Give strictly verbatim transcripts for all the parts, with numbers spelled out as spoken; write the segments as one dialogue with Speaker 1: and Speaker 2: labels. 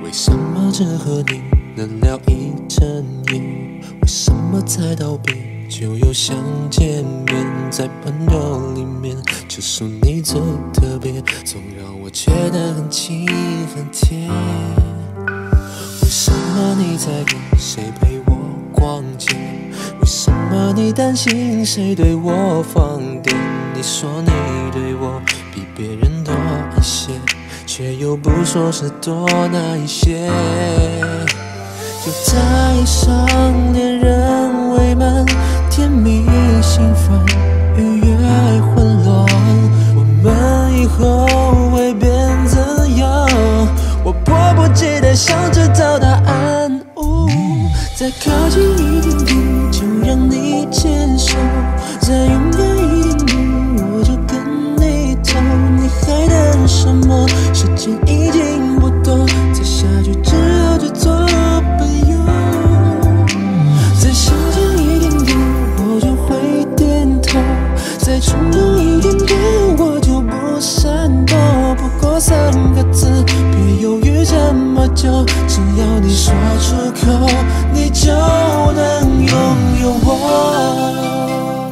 Speaker 1: 为什么只和你能聊一整夜？为什么才道别就又想见面？在朋友里面，只属你最特别，总让我觉得很亲很甜。为什么你在跟谁陪我逛街？为什么你担心谁对我放电？你说你对我比别人多一些，却又不说是多哪一些。就在上恋人未满，甜蜜兴奋，愉悦混乱，我们以后会变怎样？我迫不及待想知道答案。哦，再靠近一点点，就让你牵手；再勇敢一点点，我就跟你走。你还等什么？时间已经不多，再下去只好就做朋友。再相近一点点，我就会点头；再冲动一点点，我就不闪躲。不过三个字，别犹豫这么久，只要你说出口，你就能拥有我。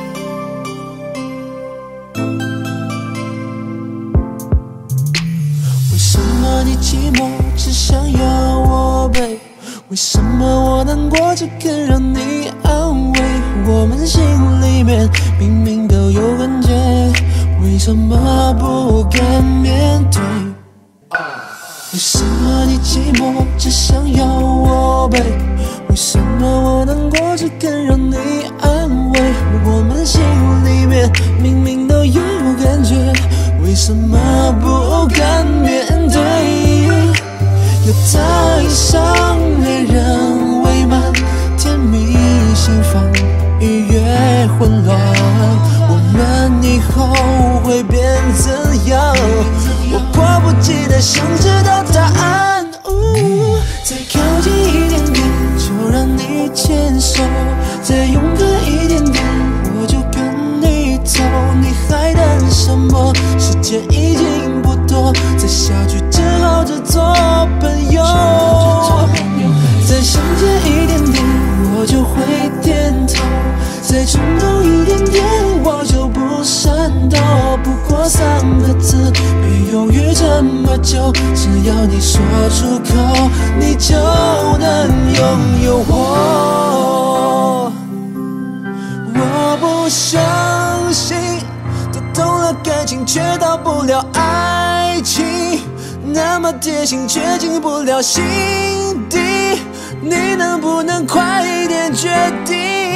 Speaker 1: 为什么你寂寞只想要我陪？为什么我难过只肯让你安慰？我们心里面明明都有感觉，为什么不敢面对？为什么你寂寞只想要我陪？为什么我难过只肯让你安慰？我们心里面明明都有感觉，为什么不敢面对？又太伤恋人未满，甜蜜兴奋，愉悦混乱，我们以后会变怎样？我迫不及待想知道答案。哦，再靠近一点点，就让你牵手；再勇敢一点点，我就跟你走。你还等什么？时间已经不多，再下去只好只做朋友。再相见一点点，我就会点头；再冲动一点点，我就不闪躲。不过三个字，别犹豫这么久，只要你说出口，你就能拥有我。我不相信，都懂了感情却到不了爱情，那么贴心却进不了心底，你能不能快一点决定，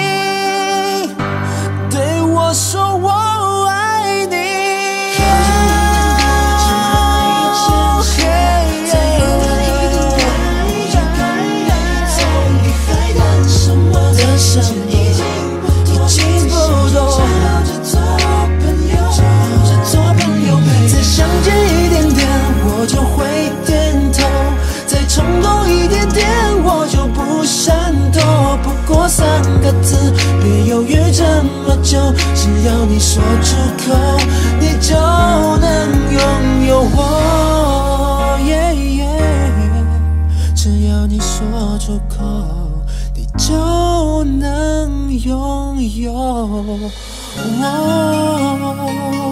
Speaker 1: 对我说我爱你？时间已经不多，再相见一点点，我就会点头；再冲动一点点，我就不闪躲。不过三个字，别犹豫这么久，只要你说出口，你就能拥有我。Yeah, yeah, 只要你说出口，你就能拥有我。